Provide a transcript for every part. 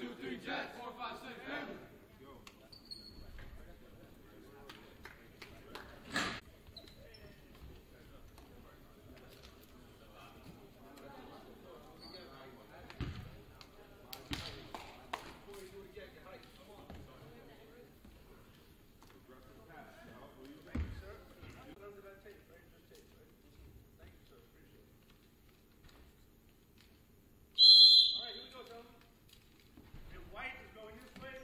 2, 3, Jets. 4, 5, 6, family. White is going this way.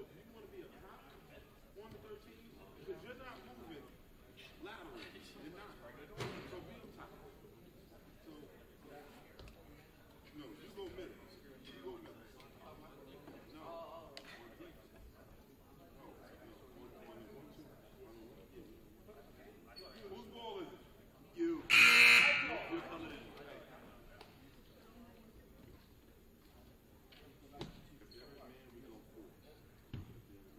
if you want to be a cop, 1 to 13, because you're not moving laterally. You're not. So be on top. So, no, you go middle. You go middle. No. Whose ball is it? You. You're coming in. If you're a man, we go 4.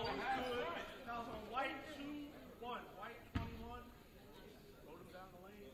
always good. Fouls on White, 2-1. White, 21. Load him down the lane.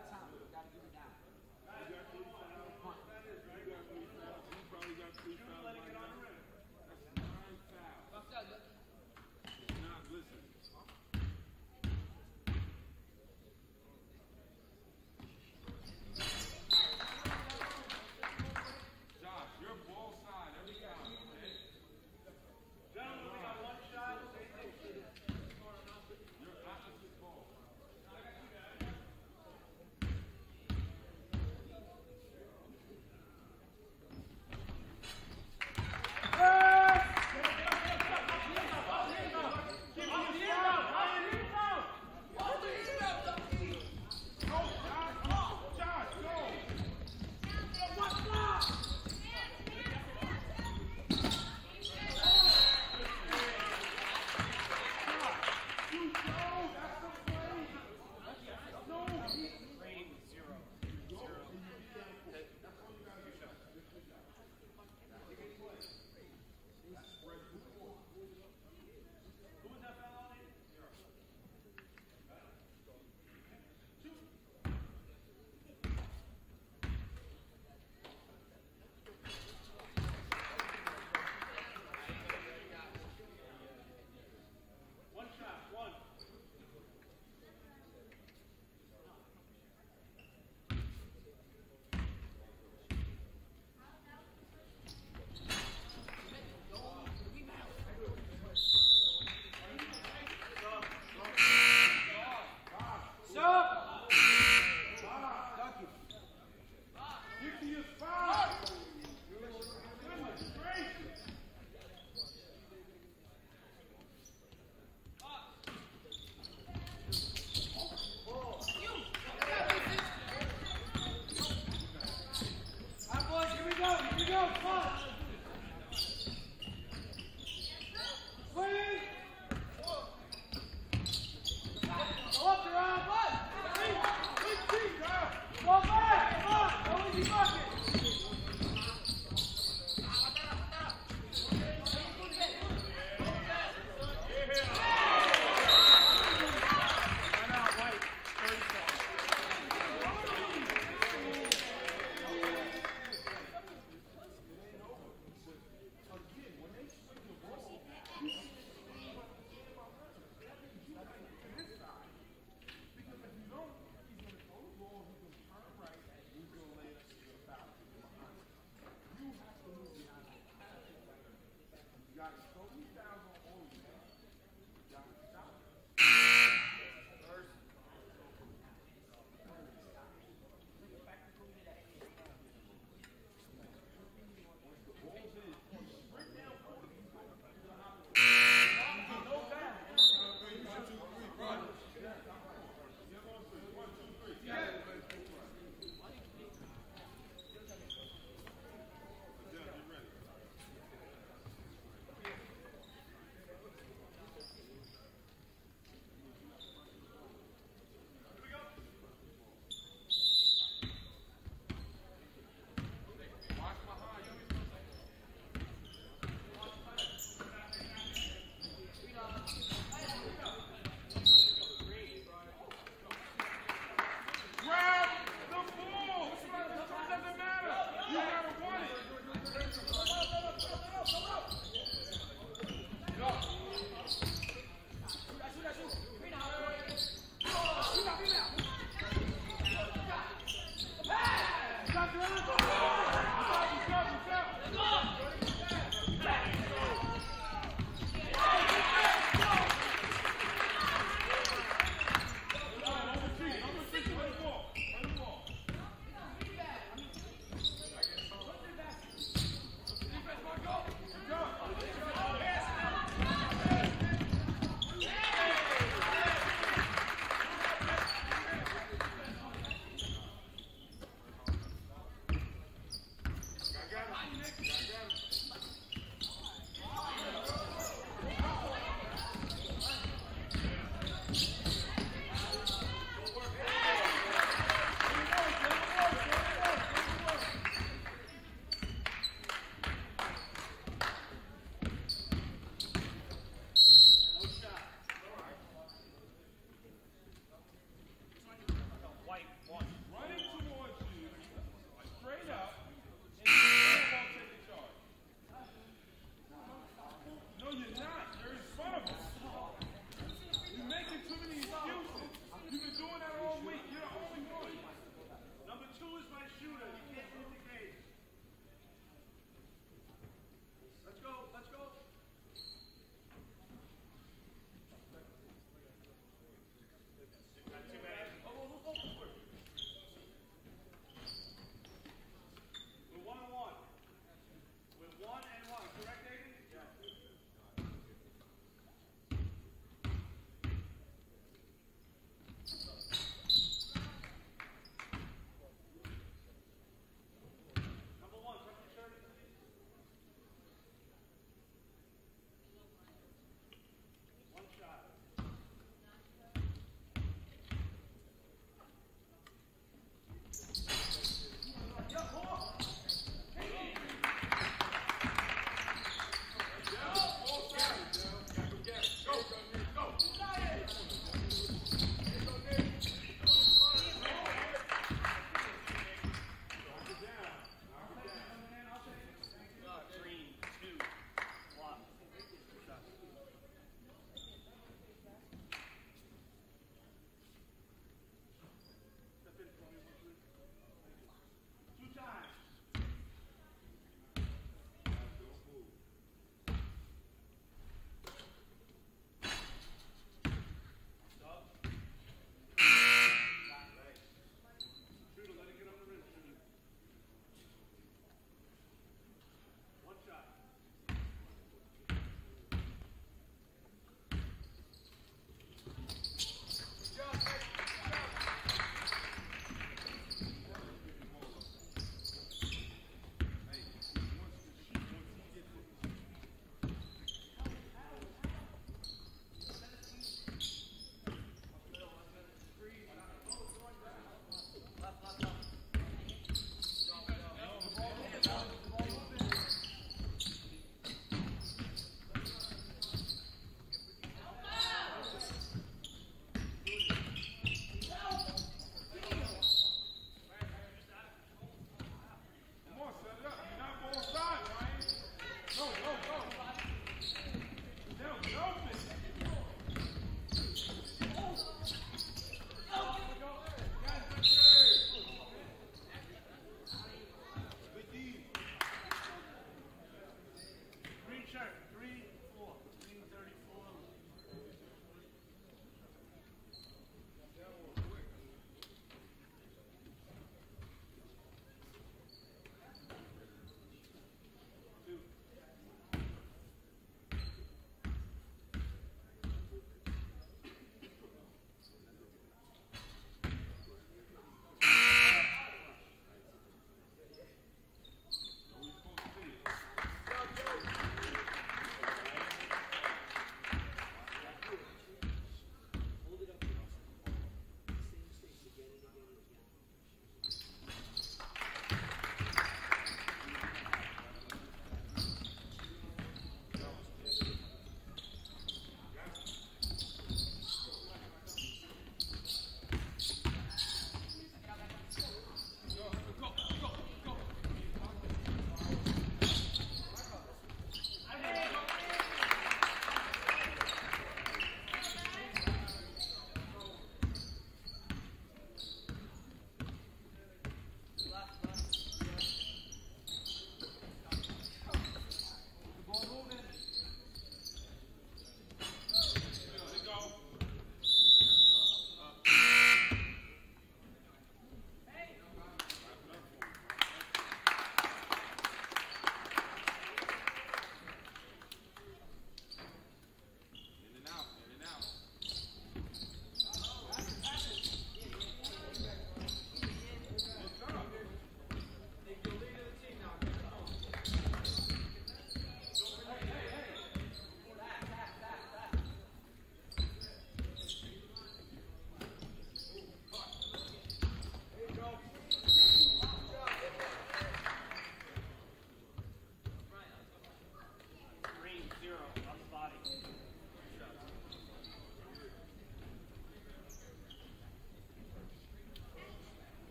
Josh,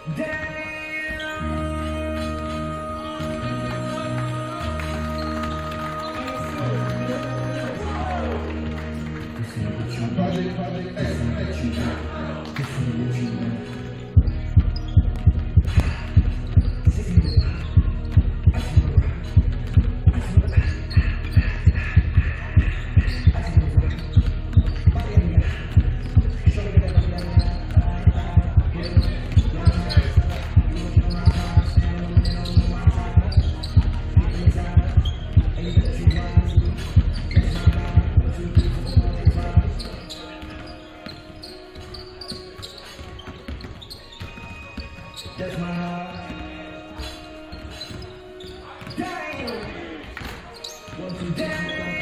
That's my heart. Damn! 1, 2, 3, 4, 5,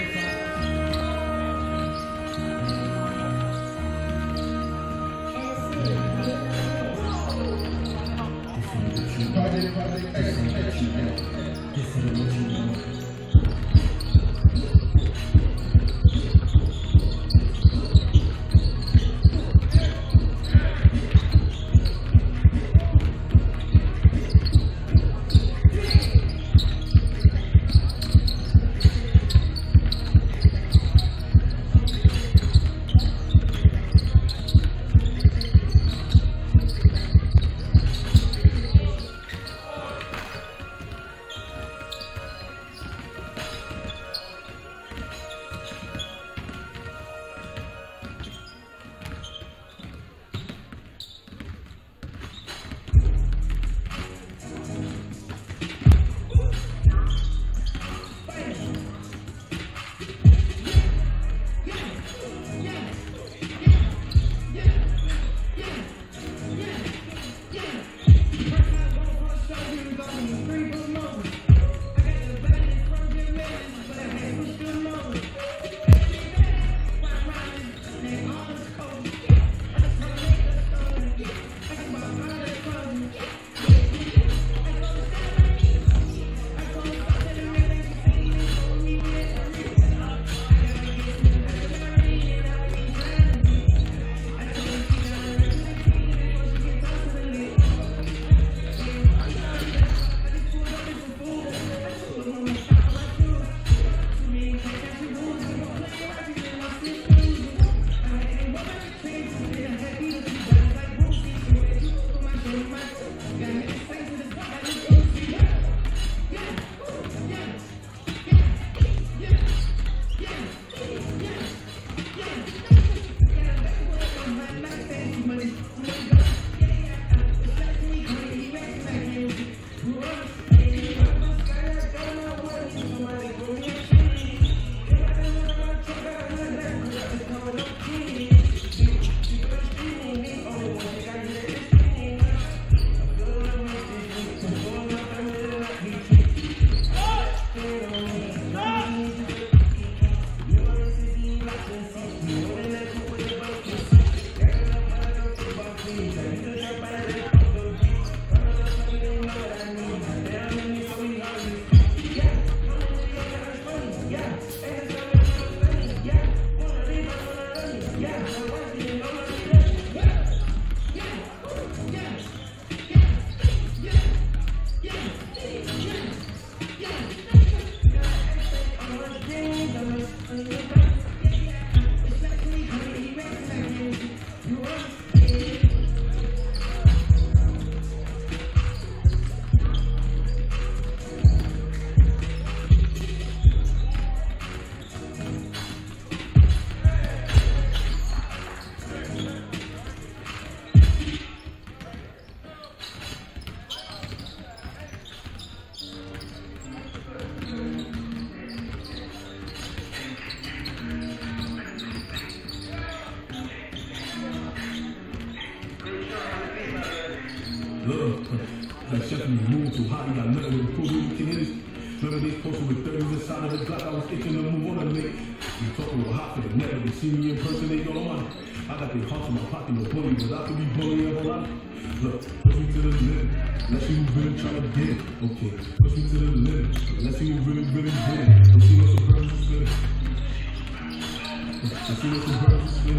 Love, that chef me move too hot, he got nothing to prove, you can hit it. Remember these posters with 30s inside of the Glock, I was itching to move on to make. You talking real hot for the net, you see me in person, they don't want it. I got the heart in my pocket, no bully, but I could be bullying a whole lot. Look, push me to the limit, let's see who really trying to get it. Okay, push me to the limit, let's see who really get it. Let's see what the birds is spinning. Let's see what the birds is spinning.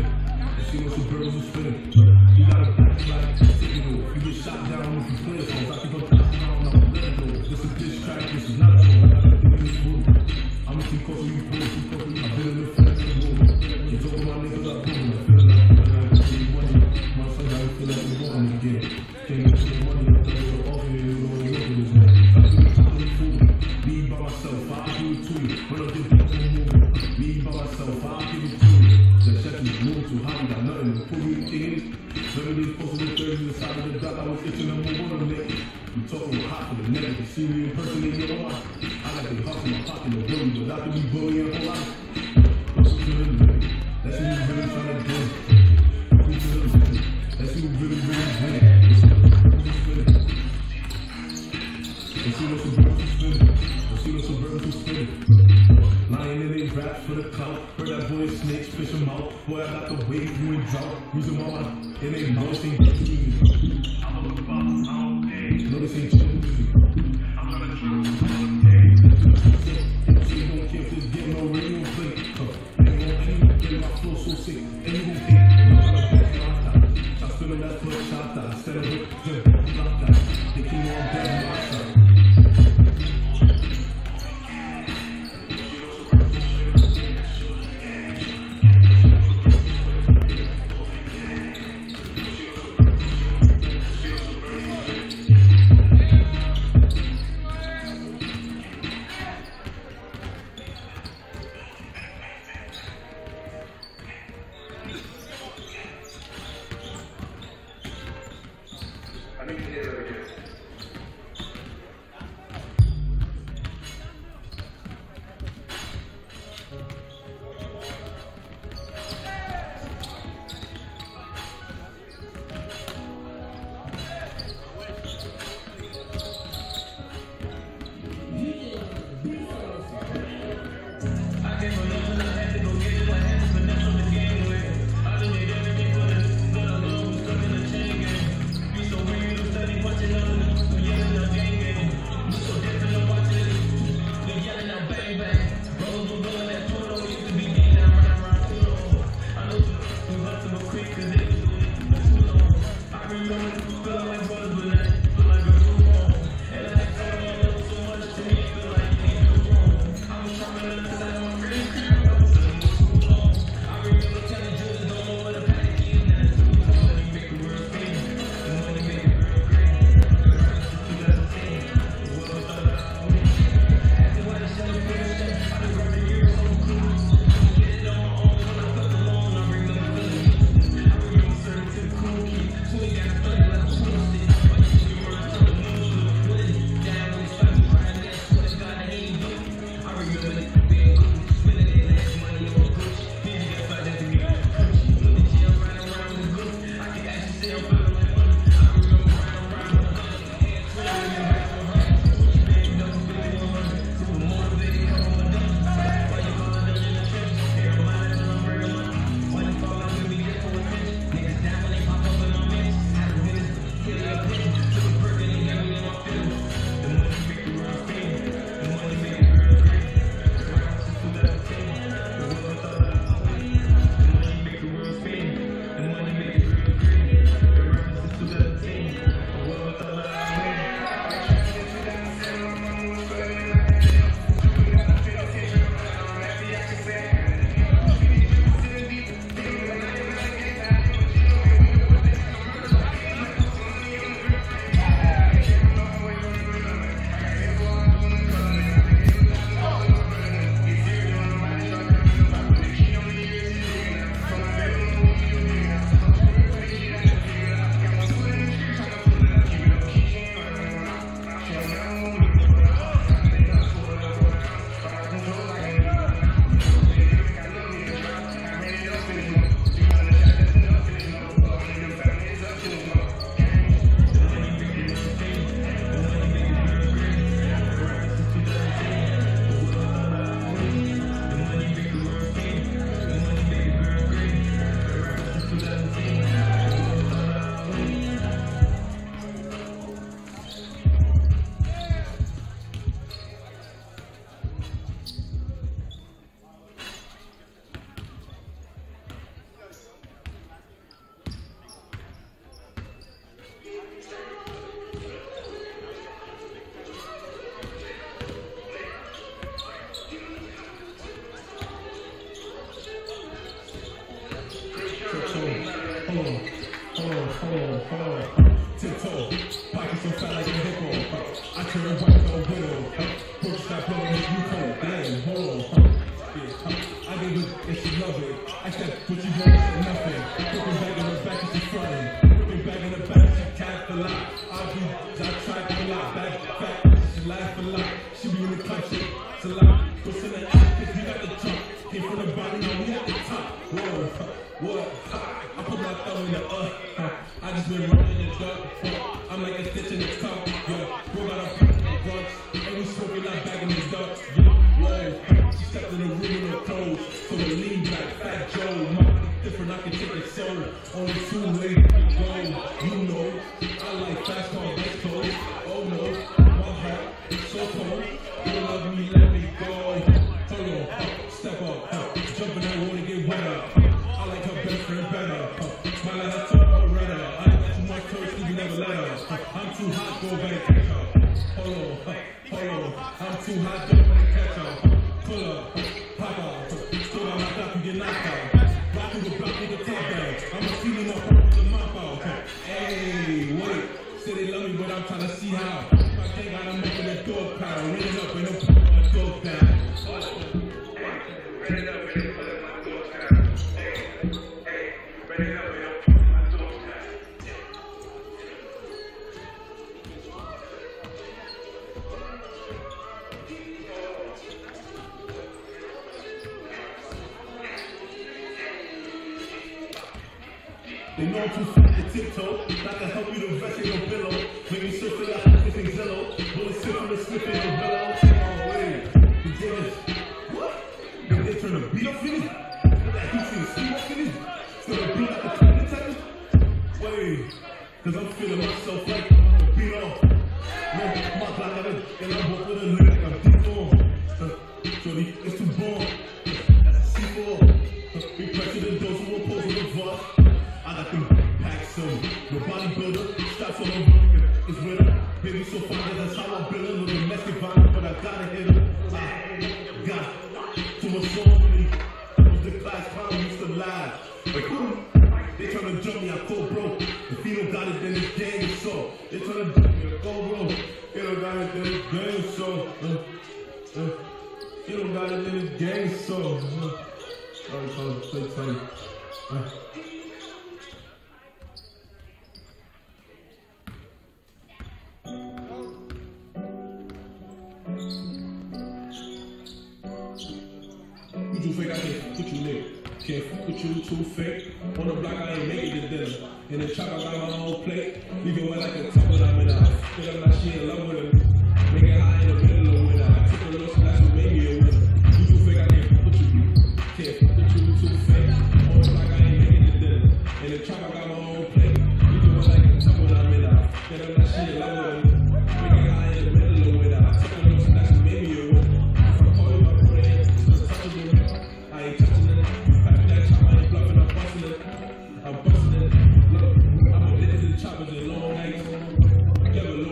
You see what some girls are spinning. You gotta act like signal. You get shot down if you play songs. I keep on passing around, I'm letting go. This is diss track, this is not a song. I gotta think in this room. I'ma keep calling you boys, keep calling you. I've been in the festival. You talk about niggas I boom. I feel like my son, I feel like we want him again. Can't get to the money, I'm telling you off here, you know what you're looking this man. I do it to the food. Me by myself, I'll give it to you. Run up this bitch and move. Me by myself, I'll give it to you. The check is moving too high, got nothing to pull me the king is. Remember these posted with 30s inside of the dock, I was itching to move on them nigga. You talking hot for the nigga, you see me in person in your life. I got the heart in my pocket, no bully, but after we bully your whole life. Let's see who's really trying to do. Let's see who's really winning. Let's see what's the birds who's spinning. Let's see what's the birds who's spinning. Lying in they raps for the clout. Heard that boy snakes, fish him out. Boy, I got the wave, you in drought. Reason why in they mouth ain't easy. I'm a boss, I don't pay. No, this ain't chill. I'm not a true. You don't care if this get no radio play. You gon' play my flow so sick. And you gon' pay. I'm spinning that club shot that. Instead of it, just block that. They keep on dead my side. I need to hear that again. What you want is nothing. Looking back in the back, she's fronting. Looking back in the back, she capped a lot. I tried to lie. Back, she laughed a lot. She be in the club, shit. It's a lot. What's in the app, cause we got the jump. Came from the bottom, now we at the top. What? I put my thumb in the I just been running in the dark. I'm like a stitch in the cup. Yeah, we got a brunch. And we smoking out back in the dark. Whoa, she stepped in the room in her clothes. So the lean black, fat Joe. Different, I can take it so. Only 2 ways to go. You know, I like fast car, best clothes. Oh no, my heart is so cold. You don't love me, let me go. Hold on, step up, jumping I wanna get wetter. I like her best friend better. Smile at her tongue, redder. I got too much curse, you never let her. I'm too hot, go back catch her. Hold on, I'm too hot, jump back catch her. Pull up, pop out, still on my top, you get knocked out. Rock through the block with the top down. I'm a feeling up the mop out. Hey, wait, say they love me, but I'm trying to see how. My gang got them up in the dog pound, running up and up my dog down. Ready up, ready for my dog down. Hey, ready up, ready up, my dog down. They know I'm too fat to tiptoe. Not to help you to rest in your pillow. Make me search for that fucking Zillow. Bullets sip from the slip in the willow. Oh, wait. The jiggers. What? Did they turn the beat up for me? Did that heat see the steam up for me? Still the beat like a twin detective? Wait. Cause I'm feeling myself like a beat off. No, my block at it. And I walk with a lyric like a deep form. Shorty, it's too bomb. That's a C4. We pressure the doors who will pose with the voice. I got them packs on. No bodybuilder, straps on them. It's winter. Baby so fine, that's how I build her. No domestic violence, but I gotta hit her. I got too much song in me. I was the class clown, used to lie. Like, they tryna jump me, I cold bro. If he don't got it, then it's gang so. They tryna jump me, I cold bro. He don't got it, then it's gang so. He don't got it, then it's gang so. Play. You too fake, I can't fuck with you, nigga. Can't fuck with you, too fake. On the block, I ain't making the dinner. In the trap, I got my own plate. Leave it wet like a couple I'm in a house. Feel like she in love with her. Make it high in the middle of winter. I took a little splash and made me a winner. You too fake, I can't fuck with you. Can't fuck with you, too fake. On the block, I ain't making the dinner. In the trap, I got my own plate. Leave it wet like a couple I'm in a house. Feel like she in love with her. Make it high in the middle of winter. I took a little splash and made me a winner. If I call you my friend, just touch it. I ain't touching it. After that chop, I ain't bluffing, I'm busting it. I'm busting it. Look, I'm addicted to the choppers and long nights. Never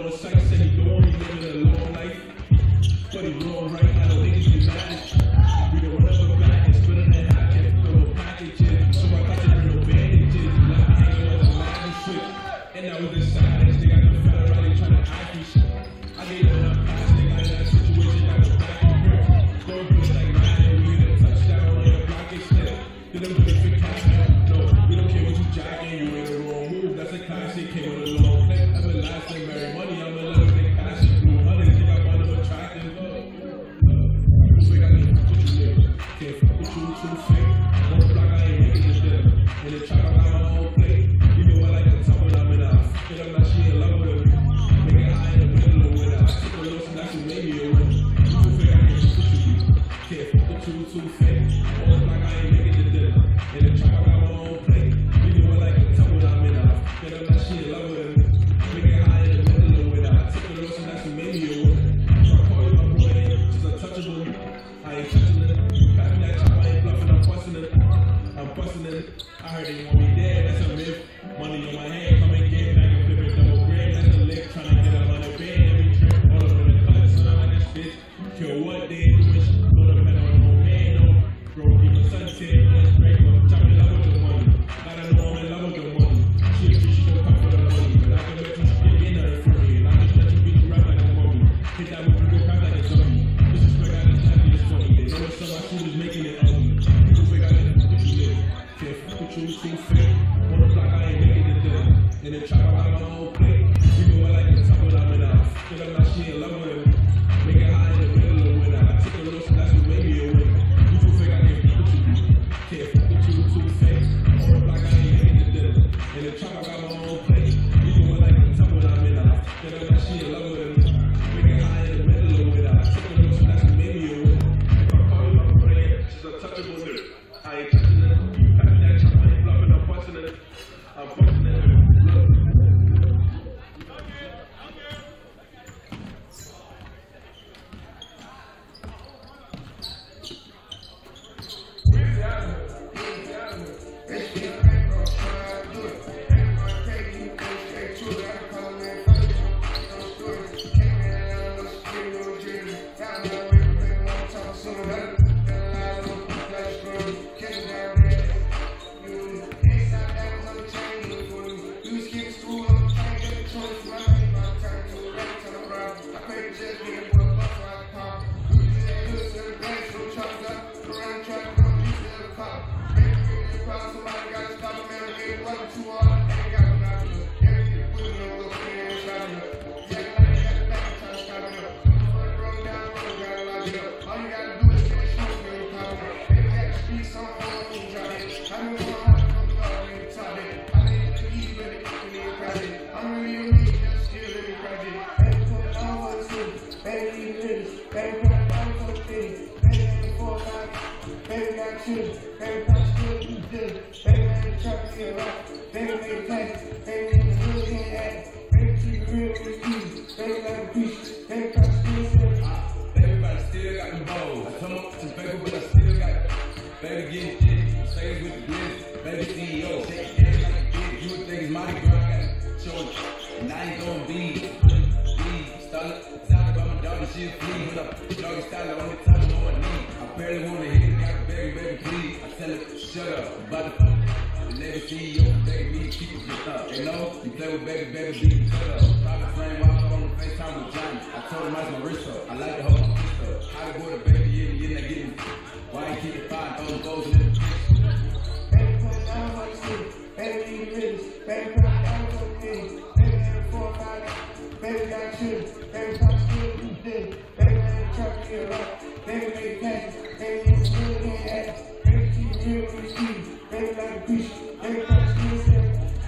Baby got down for the city. Baby got the 4 5. Baby got children. Baby got still do good. Baby got the truck to get right. Baby made a pass. Baby in the hood in the attic. Baby keep it real with the keys. Baby got a piece. Baby got still good. Everybody still got the balls. I come up with some paper, but I still got it. Baby getting shit. Say with the business. Baby CEO. Shake hands like a kid. You would think it's mighty girl. I got it. Show it. And I ain't gonna be. Started talking about my daughter. She a flea. When I doggy style on the top of my knee. I barely wanna hit it. Got a baby, please. I tell her, shut up. About the phone. The nigga CEO. Baby, me, keep it just up. You know, you play with baby, be shut up. Private flame while I'm on the FaceTime with Johnny. I told him I was my wrist up. I like to hold my fist up. How to go to baby in that getting. Why ain't keep it fine? Throw the goals in the Baby put it down for the city. Baby need the business. Baby put it down for the city. Baby got the 4 5. Baby got children. Baby got still do good. Baby got the truck to get right. Baby made a pass. Baby in the hood in the attic. Baby keep it real with the keys. Baby got a piece. Baby got still good.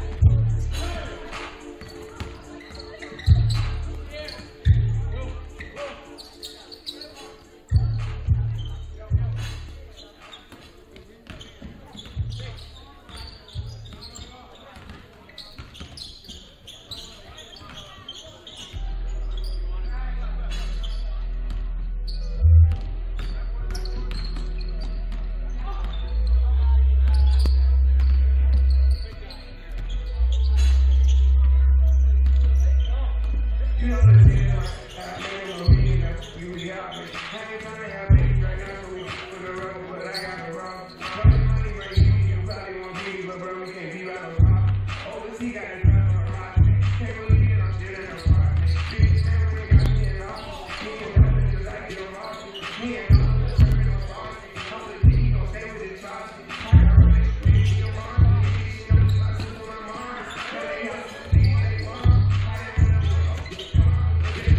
You know the deal, I made a reading, you got me. Every time I have babies right now, so we for the road, but I got the wrong. Money, right here, you probably won't be, but bro, we can't be right on top. Overseas got his brother on rock. Can't believe it, I'm still in the park. Big family got me in office. Me and nothing just like it on rock. Me and nothing just like it on rock. I'm the D, gon' stay with the trust. I got a relationship with your mom. You know, just like my mom. But they have to see they want. I didn't know.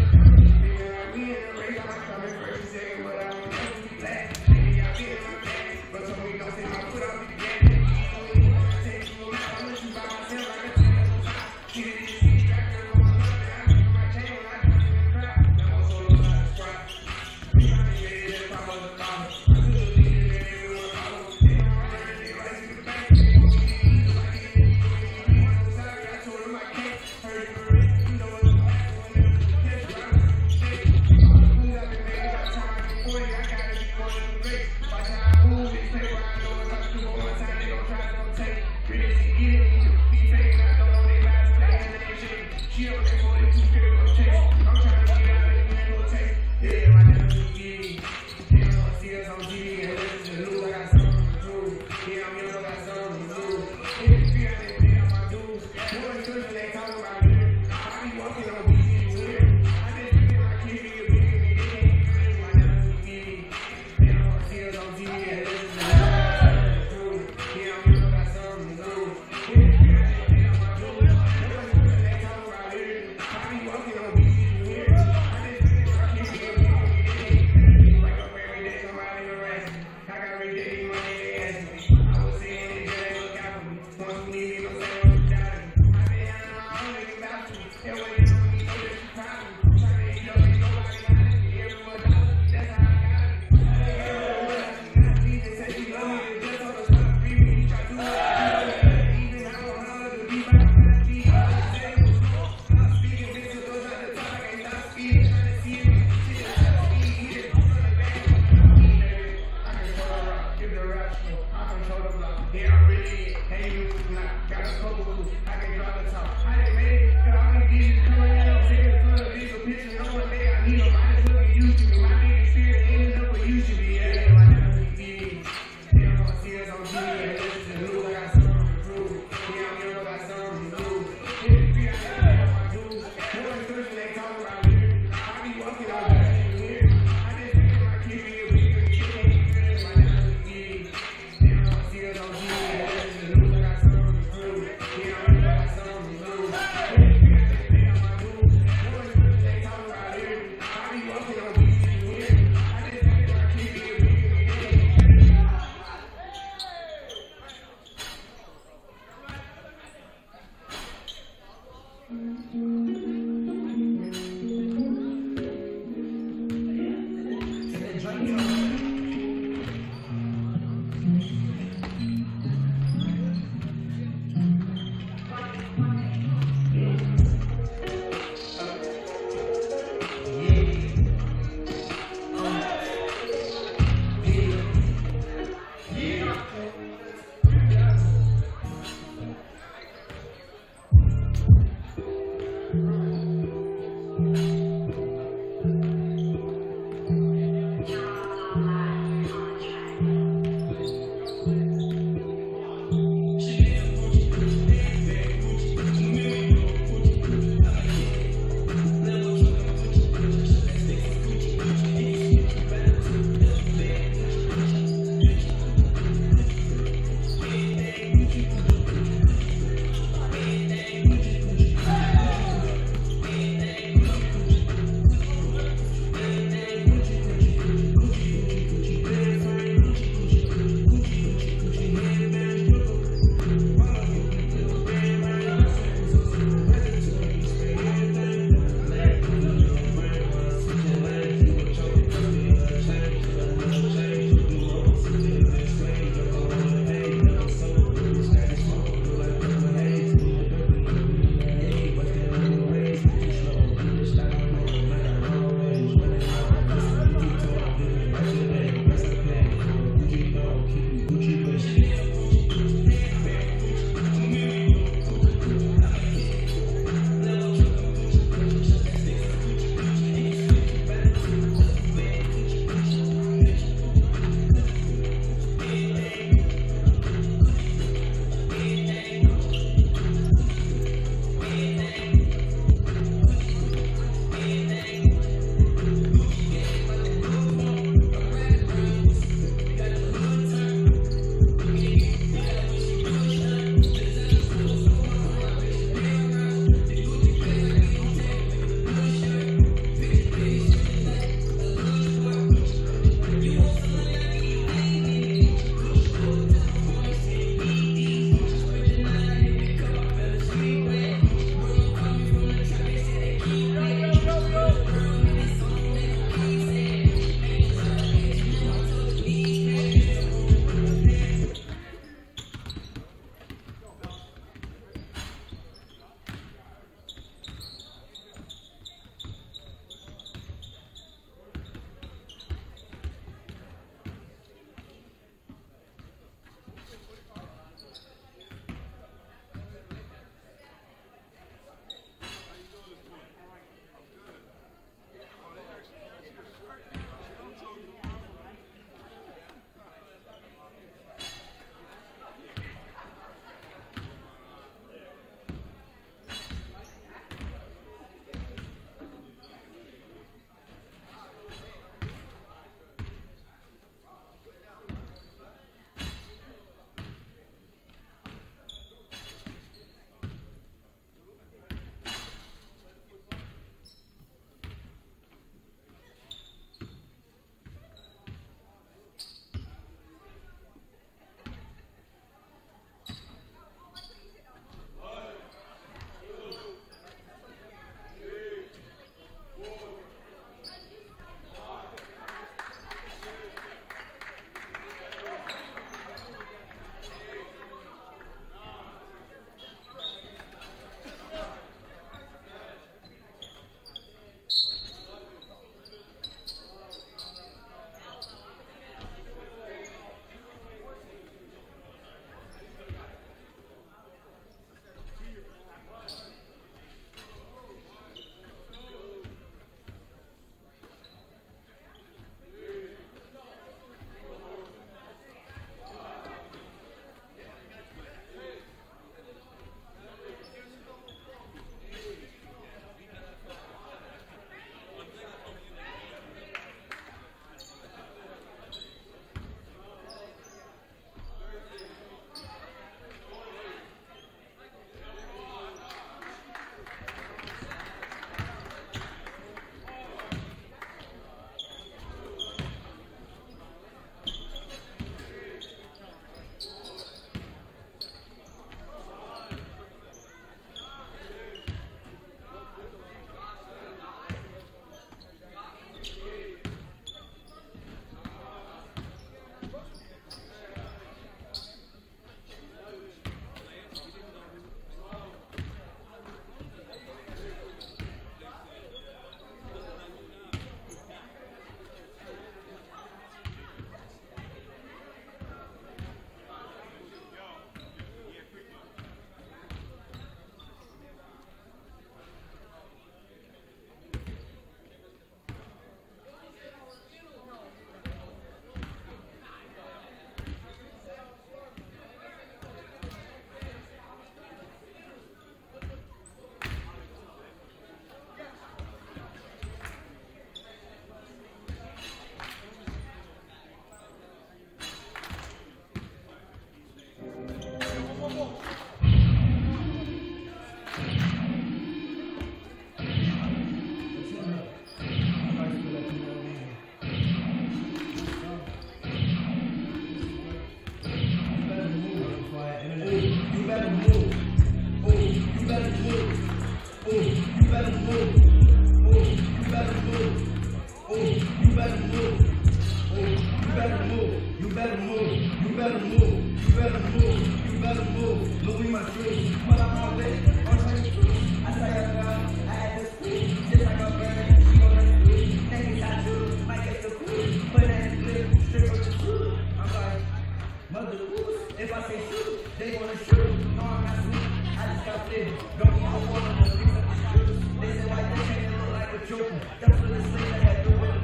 joking. That's what they say that I do with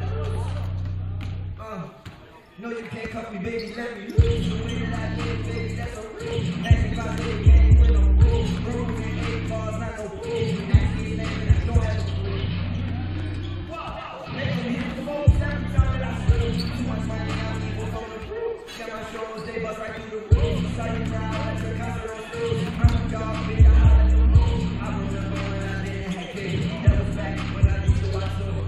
no, you can't cuff me, baby, let me loose. The way that I did, baby, that's a rule. Ask me about it, game with no rules. Rules and 8 bars, not no fools. Ask me his name and I don't have a clue. Make them hit the most every time that I sleep. Too much money, I need what's on the crew. Got my shows, they bust right through the roof. Saw you proud, at your concert on stage. I'm a dog, bitch, I holler at the moon. I remember when I didn't have kids. That was back when I used to watch them.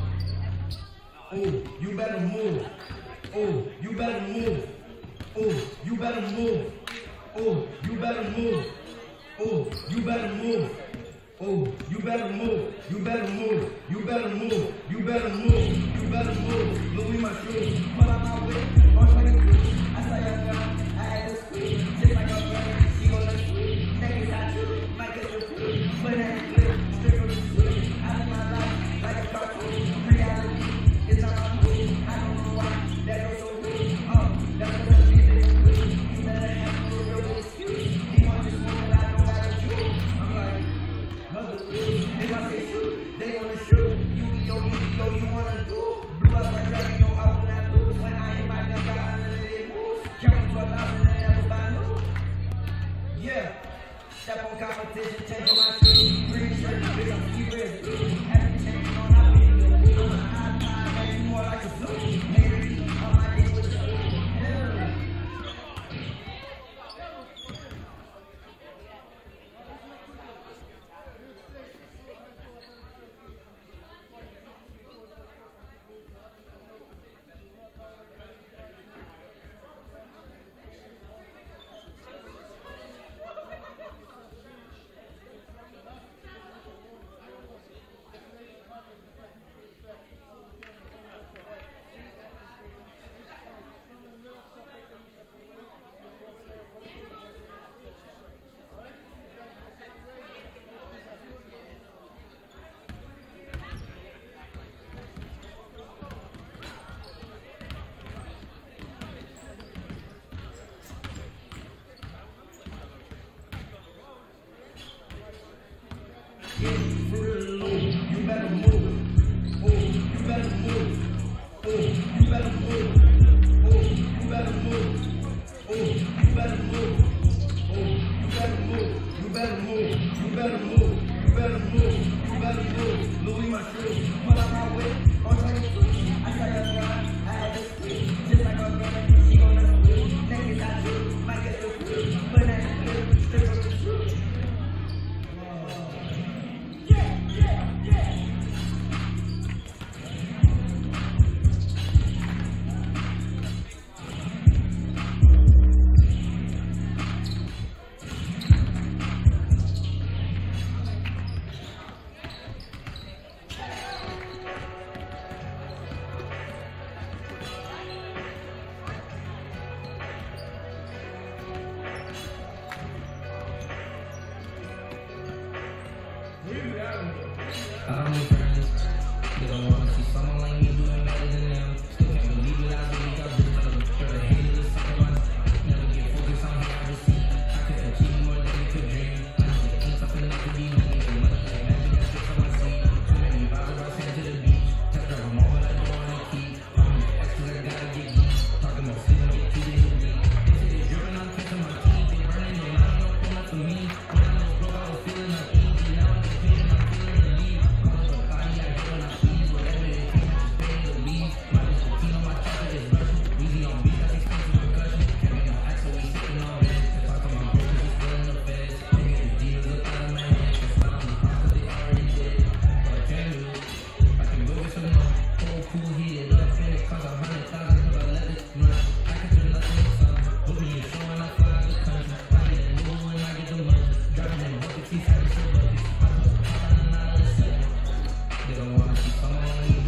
Oh, you better move. Oh, you better move. Oh, you better move. Oh, you better move. Oh, you better move. Oh, you better move. You better move. You better move. You better move. You better move. Louis my shoes. Pull out my whip. On 22. I saw your girl. I had to squeeze. Just like a girl. She gonna squeeze. Niggas got you. Might get your food. But that ain't clear. Straight from the squeeze. I live my life like a cartoon. Reality. It's not my mood. I don't know why. That goes so rude. That's what the reason is good. You better have a real excuse. He wants this woman, I don't got a Jew. I'm like, mother, they want to shoot. They want to shoot. Yu-Gi-Oh, you want to do. Blew up my dragon, yo, I will not lose. When I hit my gun, got unlimited moves. Counting 12,000 and never buy new. Yeah. Step on competition, change on my shoes. Green shirt, bitch, I'm keeping blue. Every change on, I be in the blue. I'm a high time, make me more like a blue. Maybe on my dick with the blue. You better move. Oh, you better move. Oh, you better move. Oh, you better move. Oh, you better move. Oh, you better move. You better move. You better move. You better move. You better move. Louis my shoes. Pull out my whip. On 22. I saw your girl. I had to squeeze. Just like a girl. She gonna squeeze. Niggas got you. Might get your food. But that ain't good. Straight from the truth. I don't need friends. They don't want to see someone like me doing better than them. Still can't believe it, I really got this love. Sure the haters is sucking my never get focused on how I receive. I could achieve more than they could dream. I know it ain't tough enough to be me. The money like magic, got tricks on my sleeve. Too many bottles, I send to the beach. Test drive them all, but I don't want to keep. Extras, I gotta get geek. Talking about sleeping, get too busy to leave. They say they dripping, I'm catching my teeth. They burning, they not no pull up to me. When I was broke, I was feeling like easy. Now I'm getting paid, I'm feeling relieved. They don't wanna see someone